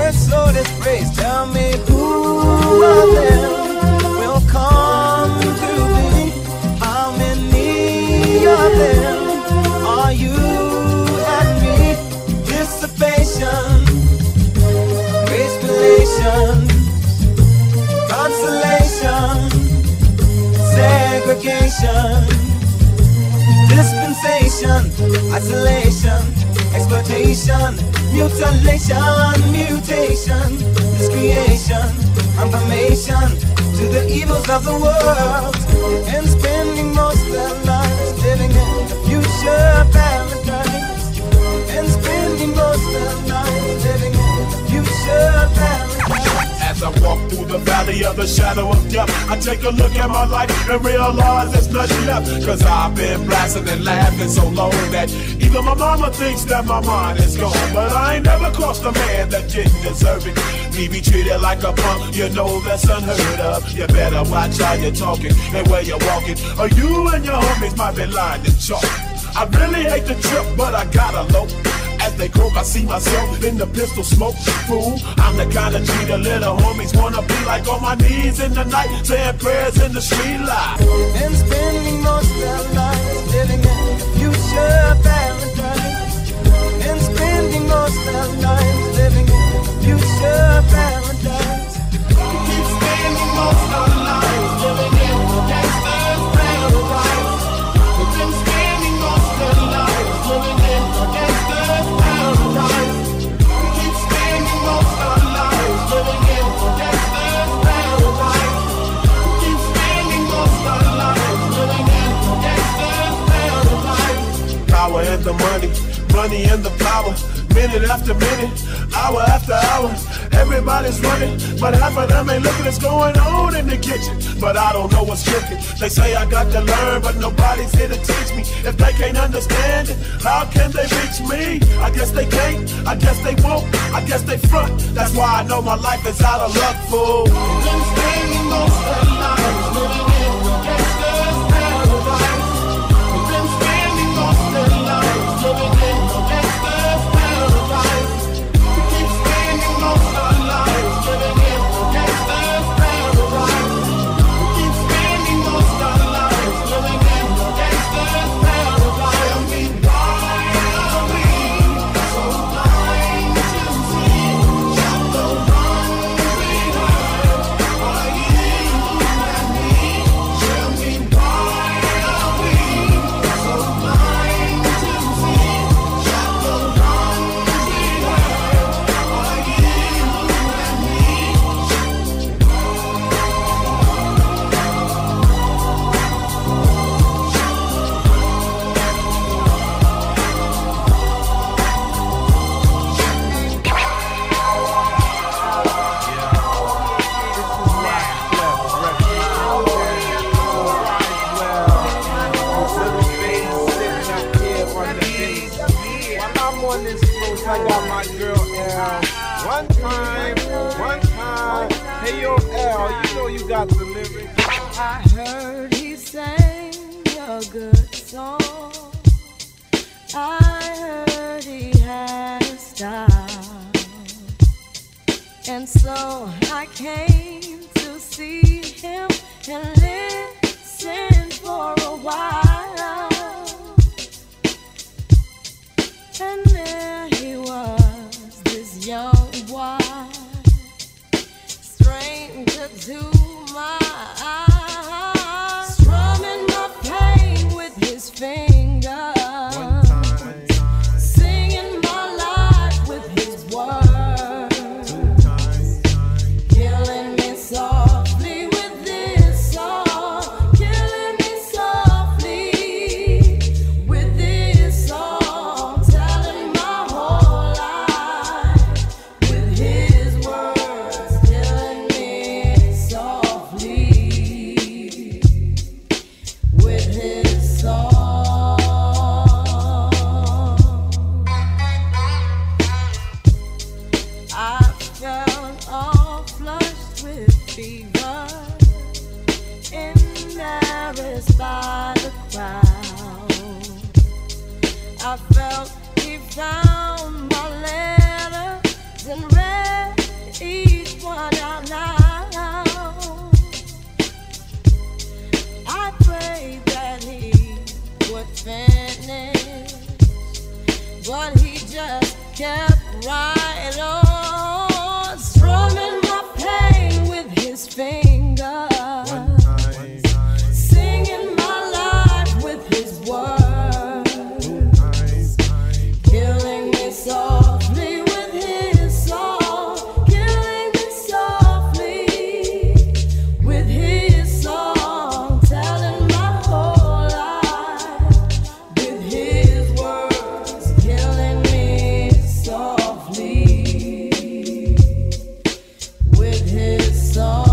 so dispraised. Tell me who of them will come to be? How many of them are you and me? Dissipation, grace, relations, consolation, segregation, dispensation, isolation, exploitation, mutilation, mutation, miscreation, confirmation to the evils of the world, and spending most of their lives living in the future paradise, and spending most of their lives living in the future paradise. As I walk through the valley of the shadow of death, I take a look at my life and realize there's nothing left. Cause I've been blasting and laughing so long that even my mama thinks that my mind is gone. But I ain't never crossed a man that didn't deserve it. Me be treated like a punk, you know that's unheard of. You better watch how you're talking and where you're walking, or you and your homies might be lying to chalk. I really hate the trip, but I gotta low. As they croak, I see myself in the pistol smoke. Fool, I'm the kind of G the little homies wanna be like, on my knees in the night, saying prayers in the street light. And spending most of their lives living in the future paradise. And spending most of their lives living in the future paradise. Keep spending most of their lives living in the gangster's paradise. We've been spending most of their lives living in the gangster's paradise. We keep spending most of our lives living in the gangster's paradise. We keep spending most of our lives living in the gangster's paradise. Power and the money, money and the power. Minute after minute, hour after hour, everybody's running, but half of them ain't looking what's going on in the kitchen. But I don't know what's cooking. They say I got to learn, but nobody's here to teach me. If they can't understand it, how can they reach me? I guess they can't, I guess they won't, I guess they front. That's why I know my life is out of luck, fool. Been spending most of their lives living in the gangster's paradise. Been spending most of their lives living in the gangster's paradise. We keep spending most of our lives living in the gangster's paradise. We keep spending most of our lives living in the gangster's paradise. Tell me why are we so blind to see that the one we heard are you and me? Tell me why are we so blind to see that the one we heard are you and me? While I'm on this coast, I got my girl L. One time. Hey yo, L, you know you got the lyrics. I heard he sang a good song. I heard he had a style. And so I came to see him and listen for a while. And there he was, this young boy, stranger to my eyes, strumming my pain with his fingers, singing my life with his words, killing me softly with this song, killing me softly with this song, telling my whole life with his words, killing me softly with his song. I felt all flushed with fever, embarrassed by the crowd. I felt he found my letters and read right on, strumming my pain with his finger, singing my life with his words, killing me softly with his song, killing me softly with his song, telling my whole life with his words, killing me softly with his song.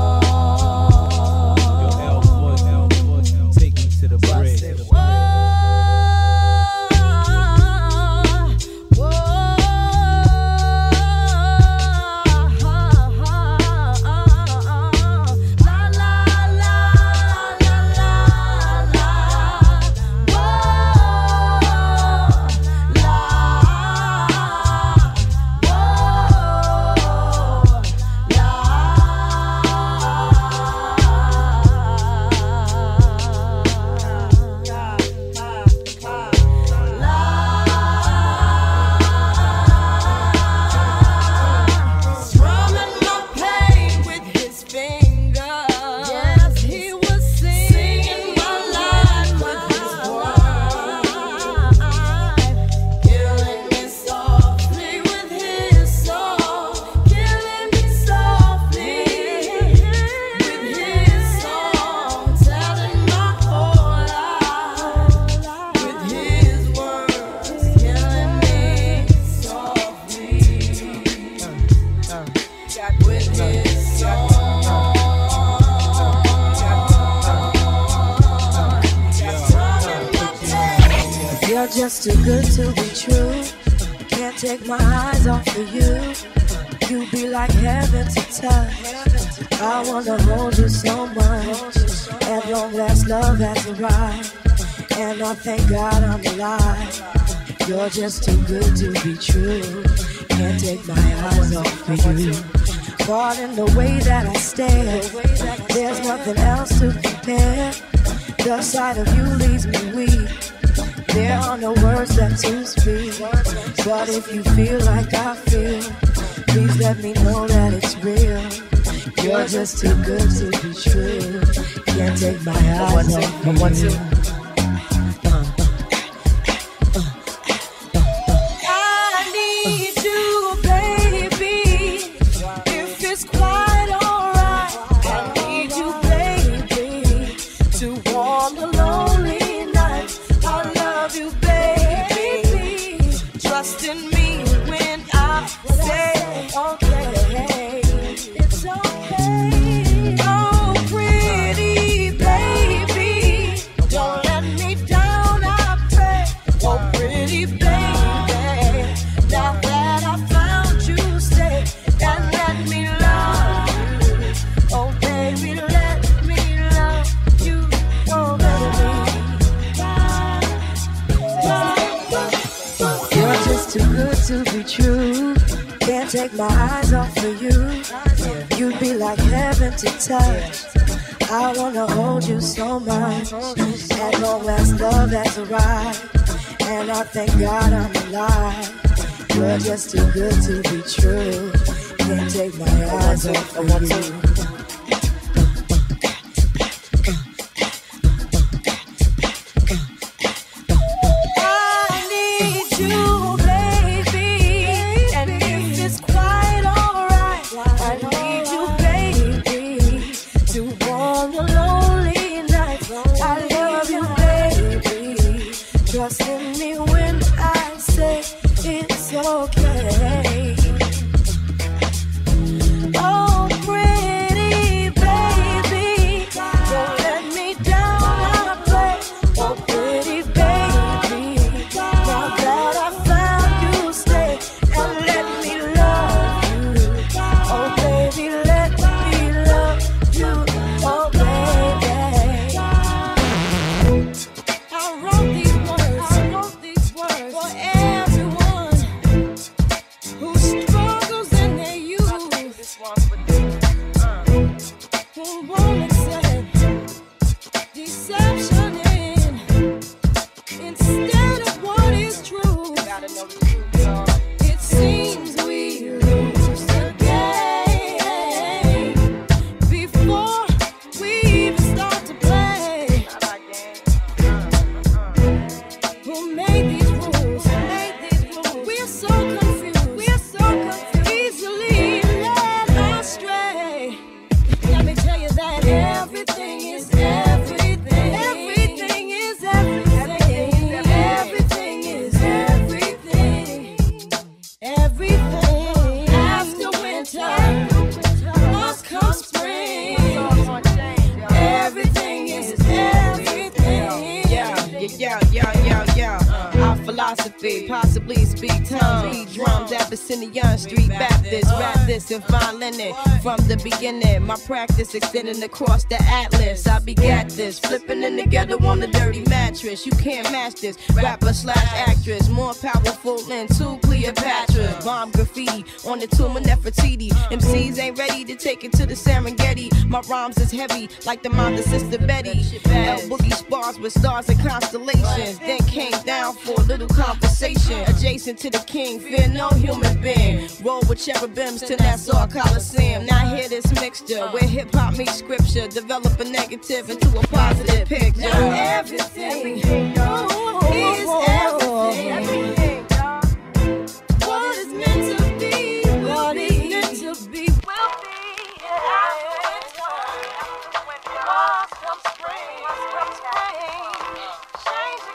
Take me to the bridge. Strumming my pain with his finger. Yes, he was singing my life with his words, killing me softly with his song, killing me softly with his song, telling my whole life with his words, killing me softly with his song. You're just too good to be true. Can't take my eyes off of you. You be like heaven to touch. I wanna hold you so much. At long last, love has arrived, and I thank God I'm alive. You're just too good to be true. Can't take my eyes off of you. Caught in the way that I stare. There's nothing else to compare. The sight of you leaves me weak. There are no words left to speak. But if you feel like I feel, please let me know that it's real. You're just too good to be true. Can't take my eyes off of you. I need you, baby. If it's quite alright, I need you, baby, to warm the lonely nights. I love you, baby. Trust in me when I say okay. It's okay. Oh, pretty baby, don't let me down, I pray. Oh, pretty baby, now that I found you, stay and let me love you. Oh, baby, let me love you. Oh, baby. You're just too good to be true. Can't take my eyes off of you. You'd be like heaven to touch. I wanna hold you so much. At long last, love has arrived, and I thank God I'm alive. You're just too good to be true. Can't take my eyes off of you. I need you, baby, and if it's quite alright, I need you, baby, to warm the lonely nights. I love you, baby. Trust in me when I say it's okay. Oh, pretty baby, don't let me down, I pray. Oh, pretty baby, now that I found you, stay and let me love you. Oh, baby, let me love you. Oh, baby. I wrote these words for everyone who's philosophy, possibly speak tongues, beat drums, Abyssinian Street Baptist, rap this in fine linen. From the beginning, my practice extending across the atlas. I begat this, flipping in together on the dirty mattress. You can't match this, rapper slash actress, more powerful than two Cleopatras. Bomb graffiti on the tomb of Nefertiti. MCs ain't ready to take it to the Serengeti. My rhymes is heavy like the mind of Sister Betty. L Boogie spars with stars and constellations. Then came down for a little conversation. Adjacent to the king, fear no human being. Roll with cherubims to Nassau Coliseum. Now hear this mixture where hip hop meets scripture. Develop a negative into a positive picture. Now everything is everything. What is meant to be will be. Meant to be will be. Must come spring. Change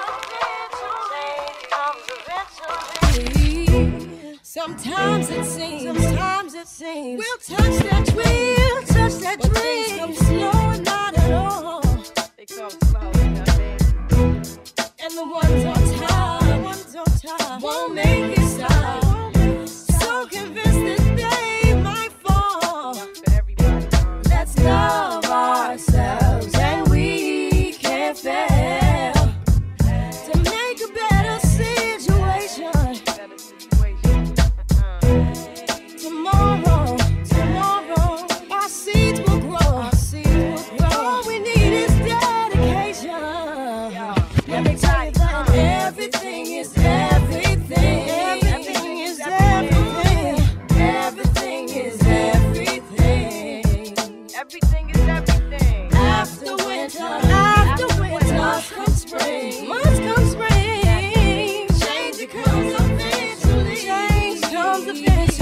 comes eventually. Sometimes it seems we'll touch that dream, but things come slow and not at all. They come slow, you know what I mean? And the ones on top won't make it stop. So convinced that they might fall. Let's love ourselves and we can't fail to make a better situation. Tomorrow, our seeds will grow. All we need is dedication. Let me tell you that everything is everything. Everything is everything. Everything is everything. Everything is everything. After winter comes spring. Must come spring. Change comes eventually. Change comes eventually.